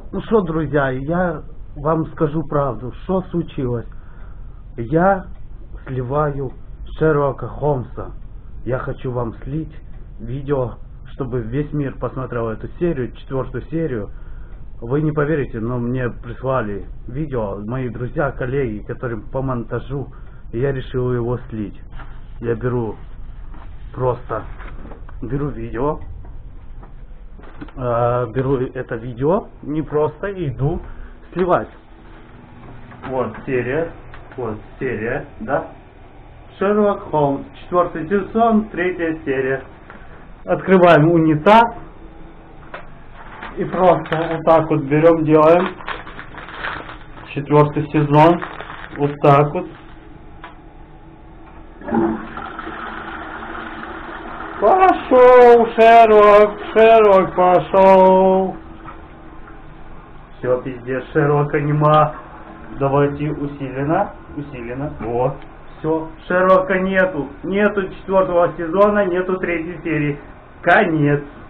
Ну что, друзья, я вам скажу правду, что случилось. Я сливаю Шерлока Холмса. Я хочу вам слить видео, чтобы весь мир посмотрел эту серию, 4-ю серию. Вы не поверите, но мне прислали видео мои друзья, коллеги, которым по монтажу, и я решил его слить. Я беру видео, беру это видео, не просто иду сливать. Вот серия, да? Шерлок Холмс, 4-й сезон, 3-я серия. Открываем унитаз и просто вот так вот берем, делаем 4-й сезон, вот так вот. Пошел Шерлок пошел. Все, пиздец, Шерлока нема. Давайте усиленно. Вот. Все, Шерлока нету. Нету 4-го сезона, нету 3-й серии. Конец.